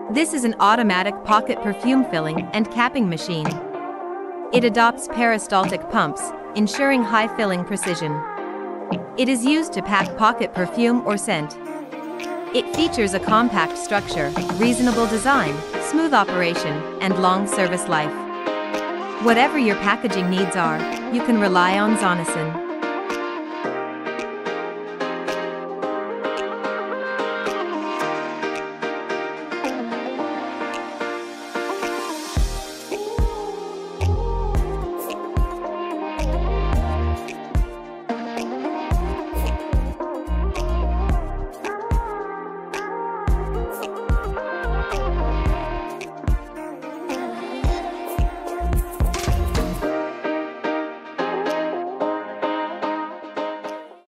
This is an automatic pocket perfume filling and capping machine. It adopts peristaltic pumps, ensuring high filling precision. It is used to pack pocket perfume or scent. It features a compact structure, reasonable design, smooth operation, and long service life. Whatever your packaging needs are, you can rely on ZONESUN.